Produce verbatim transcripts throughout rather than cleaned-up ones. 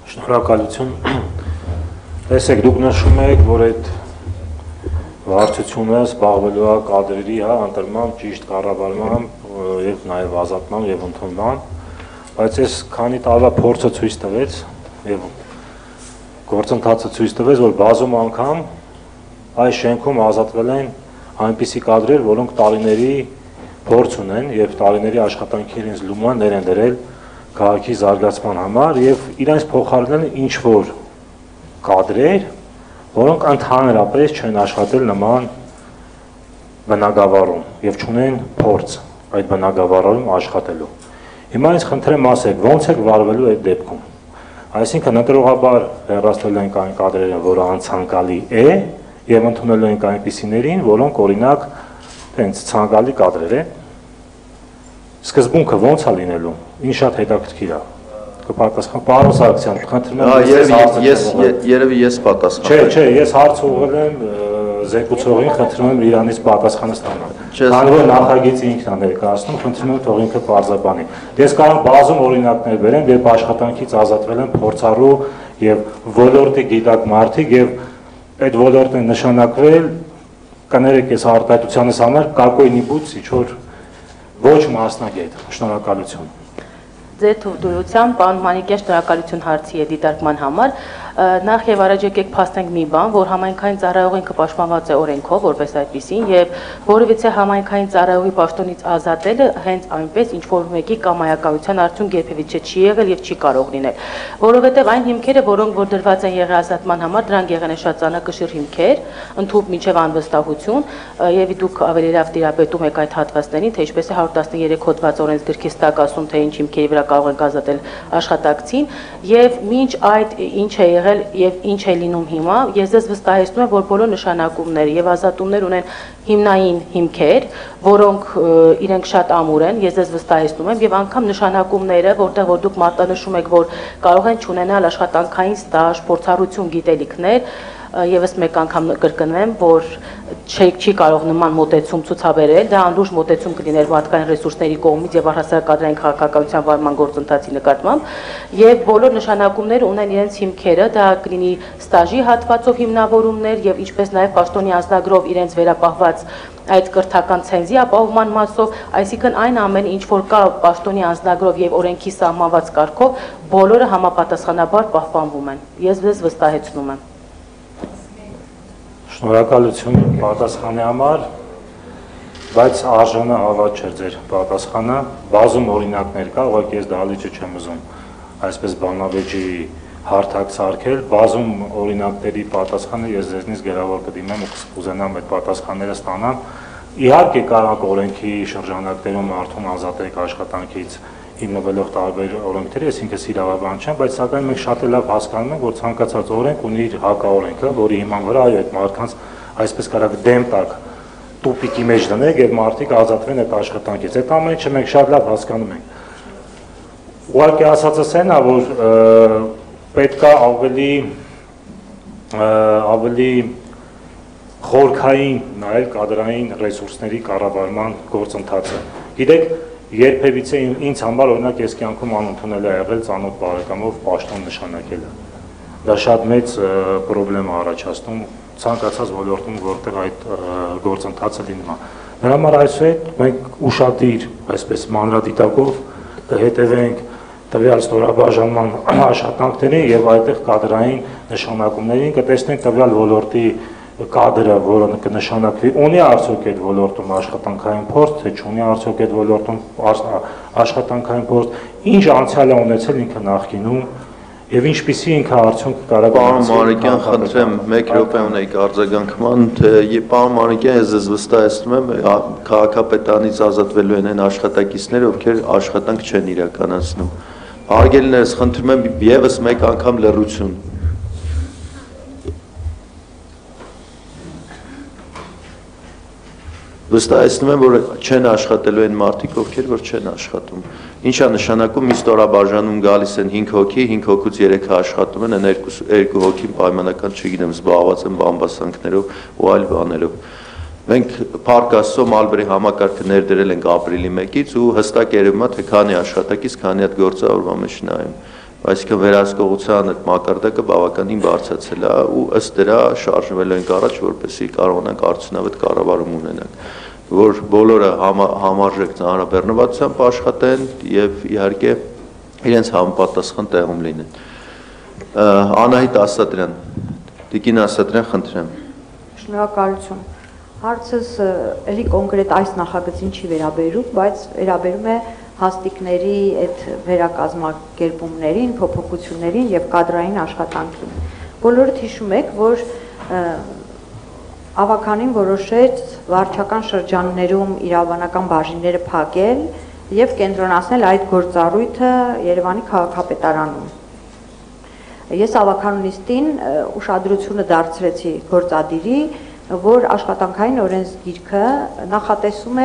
Շնորհակալություն։ Տեսեք, դուք նշում եք, որ այդ վարչությունը զբաղվելու է կադրերի ընտրմամբ, ճիշտ կառավարմամբ եւ նաեւ ազատմամբ եւ ընդունմամբ, բայց այս քանի տարվա փորձը ցույց տվեց եւ գործընթացը ցույց տվեց, որ բազում անգամ այս շենքում ազատվել են այնպիսի կադրեր, որոնք տարիների փորձ ունեն եւ տարիների աշխատանքի իրենց լուման են դրել քաղաքի զարգացման համար եւ իրենց փոխարինել ինչ որ կադրեր, որոնք ընդհանրապես չեն աշխատել նման բնակավարում եւ չունեն փորձ այդ բնակավարում աշխատելու։ Հիմա ինձ խնդրեմ ասեք, ո՞նց է վարվելու այդ դեպքում։ Այսինքն ընտրողաբար հեռացնել ենք այն կադրերը, որը անցանկալի է եւ ընդունելու ենք այնպիսիներին, որոնք օրինակ հենց ցանկալի կադրեր են։ Սկզբունքը ո՞նց է լինելու։ Ինչ շատ հետաքրքիր է։ Կպատասխան պարոն Սարգսյան, խնդրում եմ ես երևի ես պատասխան։ Չէ, չէ, ես հարց ուղղել եմ զեկուցողին, խնդրում եմ իրանից պատասխանը ստանալ։ Քանի որ նախագիծը ինքն է ներկայացնում, խնդրում եմ թող ինքը պարզաբանի։ Ես կարող բազում օրինակներ բերեմ, երբ աշխատանքից ազատվել են փորձառու եւ ոլորտի գիտակ մարդիկ եւ այդ ոլորտն նշանակվել կներեք ես արտահայտությանս համար կակոյնի բուց ինչ որ ոչ մասնագետ։ Շնորհակալություն։ Ձեր թույլտվությամբ, պարոն Մանիկյան, շնորհակալություն հարցի եւ դիտարկման համար։ Նախ եւ առաջ եկեք փաստենք մի բան, որ համայնքային ծառայողը ինքը պաշտպանված է օրենքով, որպես այդպեսին, եւ որովհետեւ համայնքային ծառայողի պաշտոնից ազատելը հենց այնպես ինչ որ մեկի կամայականության արդյունք երբևէ չի եղել եւ չի կարող լինել։ Որովհետեւ այն հիմքերը, որոնք որ դրված են եղել ազատման համար, դրանք եղել են շատ ծանրակշիռ հիմքեր, ընդհանուր միջև անվստահություն, եւ դուք ավելի լավ տիրապետում եք այդ հատվածներին, թե ինչպես է հարյուր տասներեք հոդված օրենսգրքի ստակ ասում, թե ինչ հիմքերի վրա կարող ենք ազատել աշխատակցին, եւ մինչ այդ ինչ է եղել եւ ինչ է լինում հիմա, ես ձեզ վստահեցնում եմ, որ բոլոր նշանակումները եւ ազատումներ ունեն հիմնային հիմքեր, որոնք իրենք շատ ամուր են, ես ձեզ վստահեցնում եմ, եւ անգամ նշանակումները, որտեղ որ դուք մատնանշում եք, որ կարող են չունենալ աշխատանքային ստաժ, փորձառություն, գիտելիքներ, եւս մեկ անգամ կրկնվեմ, որ չի կարող նման մոտեցում ցուցաբերել, դա անլուրջ մոտեցում կլիներ մարդկային ռեսուրսների կողմից եւ առհասարակ կադրային քաղաքականության վարման գործընթացի նկատմամբ, եւ բոլոր նշանակումները ունեն իրենց հիմքերը, դա կլինի ստաժի հատվածով հիմնավորումներ եւ ինչպես նաեւ պաշտոնի անձնագրով իրենց վերապահված այդ կրթական ցենզի ապահովման մասով, այսինքն այն ամենը, ինչ որ կա պաշտոնի անձնագրով եւ օրենքի սահմանված կարգով, բոլորը համապատասխանաբար պահպանվում են։ Ես ձեզ վստահեցնում եմ։ Շնորհակալություն պատասխանի համար, բայց արժանը հավատ չէր ձեր պատասխանը, բազում օրինակներ կա, ուղղակի ես դահլիճը չեմ ուզում այսպես բանավեճի հարթակ սարքել, բազում օրինակների պատասխանը ես ձեզնից գերավոր կդիմեմ ու կուզենամ այդ պատասխանները ստանամ։ Իհարկե կարող օրենքի շրջանակներում մարդուն ազատեք աշխատանքից հիմնվելով տարբեր օրենքների, այսինքն իրավաբան չեմ, բայց սակայն մենք շատ լավ հասկանում ենք, որ ցանկացած օրենք ունի իր հակաօրենքը, որի հիման վրա այո այդ մարդկանց այսպես կարակ դեմ տակ տուպիկի մեջ դնեք եւ մարդիկ ազատվեն այդ աշխատանքից։ Այդ ամենը մենք շատ լավ հասկանում ենք։ Ուղղակի ասածս այն է, որ պետք է ավելի ավելի խորքային նայել կադրային ռեսուրսների կառավարման գործընթացը։ Գիտեք, երբևիցե ինձ համար օրինակ ես կյանքում անընդունել է եղել ծանոթ բարեկամով պաշտոն նշանակելը։ Դա շատ մեծ խնդրեմ առաջացնում ցանկացած ոլորտում, որտեղ այդ գործընթացը լինում է։ Դրա համար այսուհետ մենք ուշադիր, այսպես մանրադիտակով կհետևենք տվյալ ստորաբաժանման աշխատանքներին եւ այդտեղ կադրային նշանակումներին կտեսնենք տվյալ ոլորտի կադրը, որը կնշանակվի, ունի արդյոք այդ ոլորտում աշխատանքային փորձ, թե չունի արդյոք այդ ոլորտում աշխատանքային փորձ, ինչ անցյալ է ունեցել ինքը նախկինում եւ ինչպիսի ինքը արդյունք կարող է։ Պարոն Մանիկյան, խնդրեմ մեկ րոպե ունեիք արձագանքման, թե պարոն Մանիկյան, ես ձեզ վստահեցնում եմ, քաղաքապետանից ազատվելու են այն աշխատակիցները, ովքեր աշխատանք չեն իրականացնում։ Հարգելիներս, խնդրում եմ եւս մեկ անգամ լռություն։ Վստահեցնում եմ, որ չեն աշխատելու այն մարդիկ, ովքեր որ չեն աշխատում։ Ինչ է նշանակում, մի ստորաբաժանում գալիս են հինգ հոգի, հինգ հոգուց երեքը աշխատում են, այն երկու հոգին պայմանական, չգիտեմ, զբաղված են բամբասանքներով ու այլ բաներով։ Մենք Փառք Աստծո Մալբերի համակարգը ներդրել ենք ապրիլի մեկից ու հստակ երևում է, թե քանի աշխատակից, քանի հատ գործը օրվա մեջ նայում։ Այսինքն վերահսկողության այդ մակարդակը բավականին բարձրացել է ու ըստ դրա շարժվել ենք առաջ, որպեսզի կարողանանք արդյունավետ կառավարում ունենանք, որ բոլորը համարժեք ծանրաբեռնվածությամբ աշխատեն եւ իհարկե իրենց համապատասխան տեղում լինեն։ Անահիտ Ասատրյան, Տիկին Ասատրյան, խնդրեմ։ Շնորհակալություն։ Հարցս էլի կոնկրետ այս նախագծին չի վերաբերում, բայց վերաբերում է հաստիկների այդ վերակազմակերպումներին, փոփոխություններին եւ կադրային աշխատանքին։ Բոլորդ հիշում եք, որ ավականին որոշեց վարչական շրջաններում իրավաբանական բաժինները փակել եւ կենտրոնացնել այդ գործառույթը Երևանի քաղաքապետարանում։ Ես ավականունիստին ուշադրությունը դարձրեցի գործադիրի, որ աշխատանքային օրենսգիրքը նախատեսում է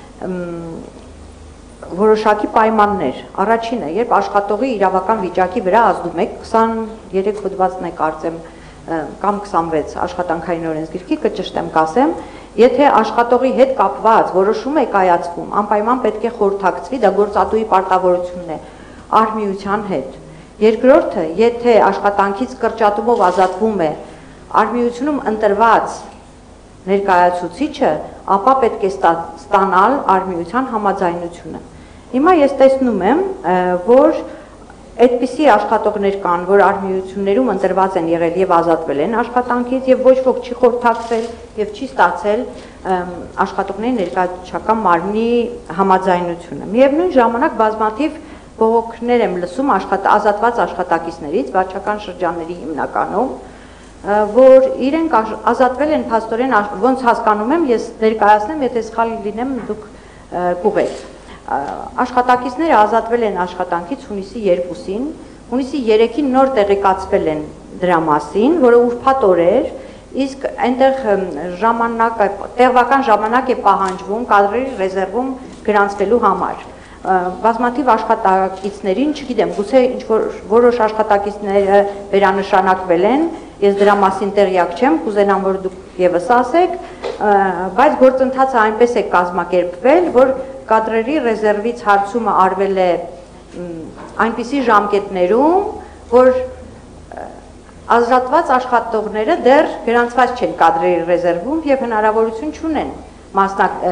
որոշակի պայմաններ։ Առաջինը, երբ աշխատողի իրավական վիճակի վրա ազդում եք, քսաներեք հոդվածն է կարծեմ կամ քսանվեց աշխատանքային օրենսգիրքի, կճշտեմ կասեմ, եթե աշխատողի հետ կապված որոշում է կայացվում, անպայման պետք է խորհրդակցվի, դա գործատուի պարտավորությունն է արհմիության հետ։ Երկրորդը, եթե աշխատանքից կրճատումով ազատվում է արհմիությունում ընտրված ներկայացուցիչը, ապա պետք է ստանալ արհմիության համաձայնությունը։ Հիմա ես տեսնում եմ, որ այդպիսի աշխատողներ կան, որ արհմիություններում ընտրված են եղել եւ ազատվել են աշխատանքից եւ ոչ ոք չի խորհրդակցել եւ չի ստացել աշխատողների ներկայացուցչական մարմնի համաձայնությունը։ Միևնույն ժամանակ բազմաթիվ բողոքներ եմ լսում ազատված աշխատակիցներից, վարչական շրջանների հիմնականում, որ իրենք ազատվել են փաստորեն, ոնց հասկանում եմ, ես ներկայացնեմ, եթե սխալ լինեմ, դուք կուղեք։ Աշխատակիցները ազատվել են աշխատանքից հունիսի երկուսին, հունիսի երեքին նոր տեղեկացվել են դրա մասին, որը ուրբաթ օր էր, իսկ այնտեղ ժամանակ, տեղվական ժամանակ է պահանջվում կադրերի ռեզերվում գրանցվելու համար։ Բազմաթիվ աշխատակիցներին, չգիտեմ, գուցե ինչ-որ որոշ աշխատակիցները վերանշանակվել են, ես դրա մասին տեղյակ չեմ, կուզենամ, որ դուք ևս ասեք, բայց գործընթացը այնպես է կազմակերպվել, որ կադրերի ռեզերվից հարցումը արվել է այնպիսի ժամկետներում, որ ազատված աշխատողները դեռ գրանցված չեն կադրերի ռեզերվում եւ հնարավորություն չունեն մասնակ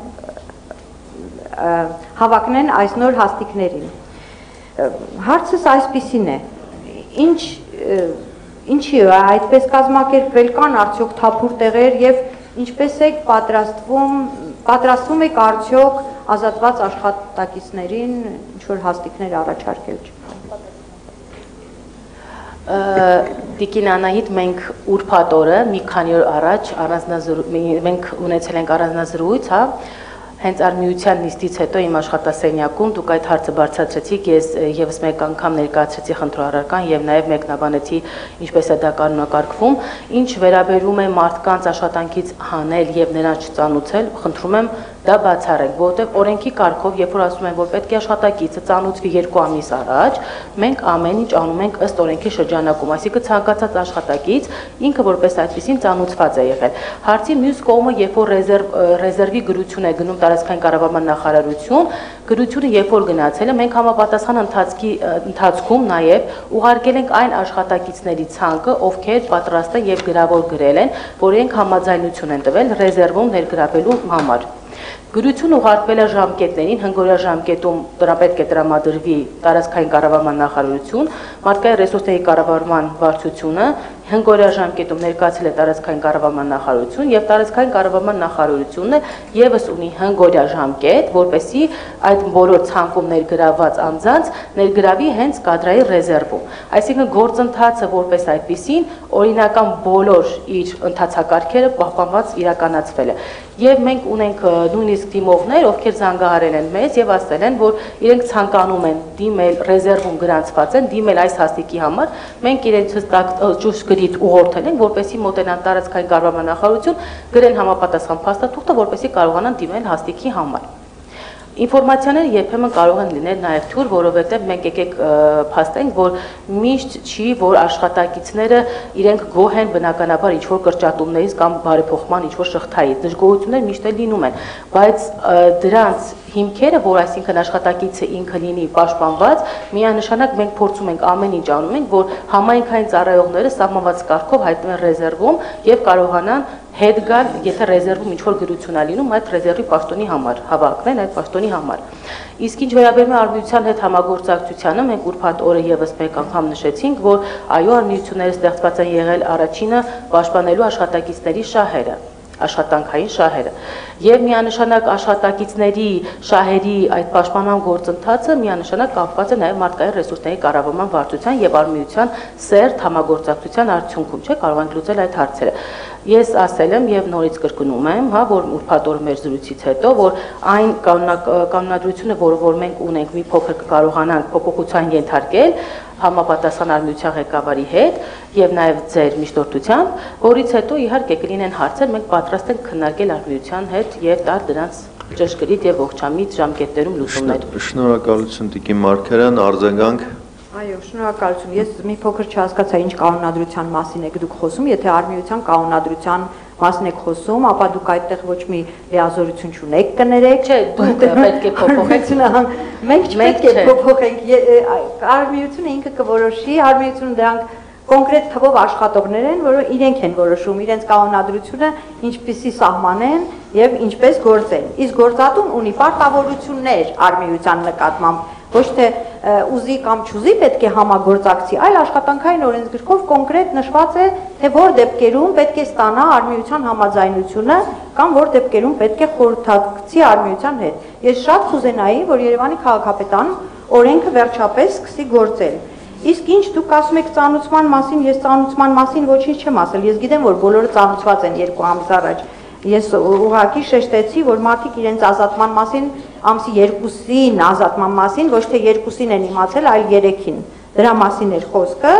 հավակնեն այս նոր հաստիկներին։ Հարցս այսպիսին է, ինչ, ինչի է այդպես կազմակերպվել, կան արդյոք թափուր տեղեր եւ ինչպես եք պատրաստվում, պատրաստվում եք արդյոք ազատված աշխատակիցներին ինչ-որ հաստիկներ առաջարկել։ Տիկին Անահիտ, մենք ուրբաթ օրը մի քանի օր առաջ մենք ունեցել ենք առանձնազրույց, հա, հենց արհմիության նիստից հետո իմ աշխատասենյակում դուք այդ հարցը բարձրացրեցիք, ես եւս մեկ անգամ ներկայացրեցի խնդրահարական եւ նաեւ մեկնաբանեցի ինչպես է դա կանոնակարգվում, ինչ վերաբերում է մարդկանց աշխատանքից հանել եւ նրանց չծանուցել, խնդրում եմ դա բացառեք, որովհետև օրենքի կարգով, երբ որ ասում են, որ պետք է աշխատակիցը ծանուցվի երկու ամիս առաջ, մենք ամեն ինչ անում ենք ըստ օրենքի շրջանակում, այսինքն ցանկացած աշխատակից ինքը որպես այդպեսին ծանուցված է եղել։ Հարցի մյուս կողմը, երբ որ ռեզերվի գրություն է գնում տարածքային կառավարման նախարարություն, գրությունը երբ որ գնացել է, մենք համապատասխան ընթացքի ընթացքում նաև ուղարկել ենք այն աշխատակիցների ցանկը, ովքեր պատրաստ են եւ գրավոր գրել են, որ իրենք համաձայնություն են տվել ռեզերվում ներգրավելու համար։ Գրությունը ուղարկվել է ժամկետներին, հնգօրյա ժամկետում դրա պետք է տրամադրվի տարածքային կառավարման նախարարություն, մարդկային ռեսուրսների կառավարման վարչությունը, հնգօրյա ժամկետում ներկայացել է տարածքային կառավարման նախարարություն եւ տարածքային կառավարման նախարարությունը եւս ունի հնգօրյա ժամկետ, որպեսզի այդ բոլոր ցանկում ներգրավված անձանց ներգրավի հենց կադրային ռեզերվում։ Այսինքն գործընթացը որպես այդպիսին օրինական բոլոր իր ընթացակարգերը պահպանված իրականացվել է։ Եվ մենք ունենք նույնիսկ դիմողներ, ովքեր զանգահարել են մեզ եւ ասել են, որ իրենք ցանկանում են դիմել ռեզերվում գրանցված են, դիմել այս հաստիկի համար, մենք իրենց ճշգրիտ ուղղորդել ենք, որպեսզի մոտենան տարածքային կառավարման նախարարություն, գրեն համապատասխան փաստաթուղթը, որպեսզի կարողանան դիմել հաստիկի համար։ Ինֆորմացիաները երբեմն կարող են լինել նաև թույլ, որովհետև մենք եկեք փաստենք, որ միշտ չի, որ աշխատակիցները իրենք գոհ են բնականաբար ինչ-որ կրճատումներից կամ բարեփոխման ինչ-որ շղթայից, դժգոհություններ միշտ էլ լինում են, բայց դրանց հիմքերը, որ այսինքն աշխատակիցը ինքը լինի պաշտպանված, միանշանակ մենք փորձում ենք ամեն ինչ անում ենք, որ համայնքային ծառայողները սահմանված կարգով հայտնվեն ռեզերվում եւ կարողանան հետ գալ, եթե ռեզերվում ինչ-որ գրություն է լինում, այդ ռեզերվի պաշտոնի համար, հավաքվեն այդ պաշտոնի համար։ Իսկ ինչ վերաբերում է արմիության հետ համագործակցությանը, մենք ուրբաթ օրը եւս մեկ անգամ նշեցինք, որ այո, արմիությունները ստեղծված են եղել առաջինը պաշտպանելու աշխատակիցների շահերը, աշխատանքային շահերը եւ միանշանակ աշխատակիցների շահերի այդ պաշտպանման գործընթացը միանշանակ կապված է նաեւ մարդկային ռեսուրսների կառավարման վարչության եւ արմիության սերտ համագործակցության արդյունքում, չէ՞, կարող ենք լուծել այդ հարցերը։ Ես ասել եմ եւ նորից կրկնում եմ, հա, որ ուրբաթ օր մեր զրույցից հետո, որ այն կանոնադրությունը, որը որ մենք ունենք, մի փոքր կկարողանանք փոփոխության ենթարկել համապատասխան արմիության ղեկավարի հետ եւ նաեւ ձեր միջնորդությամբ, որից հետո իհարկե կլինեն հարցեր, մենք պատրաստ ենք քննարկել արմիության հետ եւ տալ դրանց ճշգրիտ եւ ողջամիտ ժամկետներում լուծումներ։ Շնորհակալություն Տիկին Մարգարյան, արձագանք։ Այո, շնորհակալություն։ Ես մի փոքր չհասկացա ինչ կանոնադրության մասին եք դուք խոսում, եթե արմիության կանոնադրության մասին եք խոսում, ապա դուք այդտեղ ոչ մի լիազորություն չունեք կներեք։ Չէ, դուք պետք է փոփոխեք։ Մենք չպետք է փոփոխենք։ Արմիությունը ինքը կորոշի, արմիությունը դրանք կոնկրետ թվով աշխատողներ են, որը իրենք են որոշում իրենց կանոնադրությունը ինչպիսի սահմանեն եւ ինչպես գործեն։ Իսկ գործատուն ունի պարտավորություններ արմիության նկատմամբ, ոչ թե ուզի կամ չուզի պետք է համագործակցի, այլ աշխատանքային օրենսգրքով կոնկրետ նշված է, թե որ դեպքերում պետք է ստանա արմիության համաձայնությունը կամ որ դեպքերում պետք է խորհրդակցի արմիության հետ։ Ես շատ կուզենայի, որ Երևանի քաղաքապետարան օրենքը վերջապես սկսի գործել։ Իսկ ինչ դուք ասում եք ծանուցման մասին, ես ծանուցման մասին ոչինչ չեմ ասել։ Ես գիտեմ, որ բոլորը ծանուցված են երկու ամիս առաջ։ Ես ուղղակի շեշտեցի, որ մարդիկ իրենց ազատման մասին, ամսի երկուսին ազատման մասին, ոչ թե երկուսին են իմացել, այլ երեքին։ Դրա մասին էր խոսքը,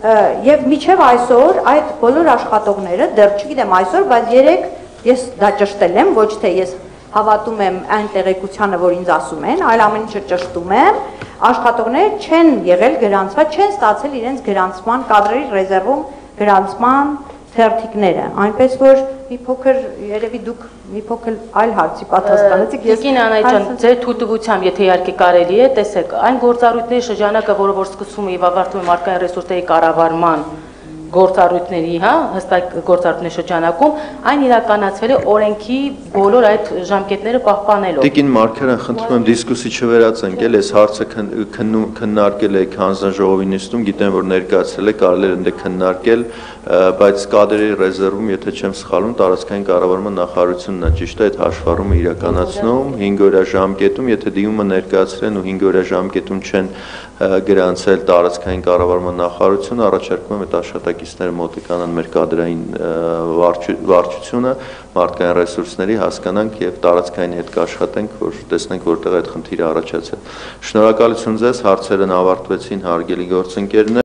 եւ միջև այսօր այդ բոլոր աշխատողները, դեռ չգիտեմ այսօր, բայց երեք ես դա ճշտել եմ, ոչ թե ես հավատում եմ այն տեղեկությանը, որ ինձ ասում են, այլ ամեն ինչը ճշտում եմ, աշխատողները չեն եղել գրանցված, չեն ստացել իրենց գրանցման կադրերի ռեզերվում գրանցման թերթիկները, այնպես որ մի փոքր երևի դուք մի փոքր այլ հարցի պատասխանեցիք։ Տիկին Անահիտ ջան, ձեր թույլտվությամբ, եթե իհարկե կարելի է, տեսեք, այն գործառույթների շրջանակը, որը որ սկսում է եւ ավարտվում է մարդկային ռեսուրսների կառավարման գործառույթների, հա, հստակ գործառույթների շրջանակում, այն իրականացվել է օրենքի բոլոր այդ ժամկետները պահպանելով։ Տիկին Մարգարյան, խնդրում եմ դիսկուսի չվերացնենք, էլ այս հարցը քննարկել եք հանձնաժողովի նիստում, գիտեմ, որ ներկայացրել եք, կարելի է ընդ քննարկել, բայց կադրերի ռեզերվում, եթե չեմ սխալվում, տարածքային կառավարման նախարարությունն է ճիշտ է այդ հաշվառումը իրականացնում հինգ օրյա ժամկետում, եթե դիմումը ներկայացրեն ու հինգ օրյա ժամկետում չեն գրանցել տարածքային կառավարման նախարարությունը, առաջարկում եմ այդ աշխատակիցները մոտիկանան մեր կադրային վարչությունը, մարդկային ռեսուրսների հասկանանք եւ տարածքային հետ կաշխատենք, որ տեսնենք որտեղ այդ խնդիրը առաջացել։ Շնորհակալություն ձեզ, հարցերն ավարտվեցին, հարգելի գործընկերներ։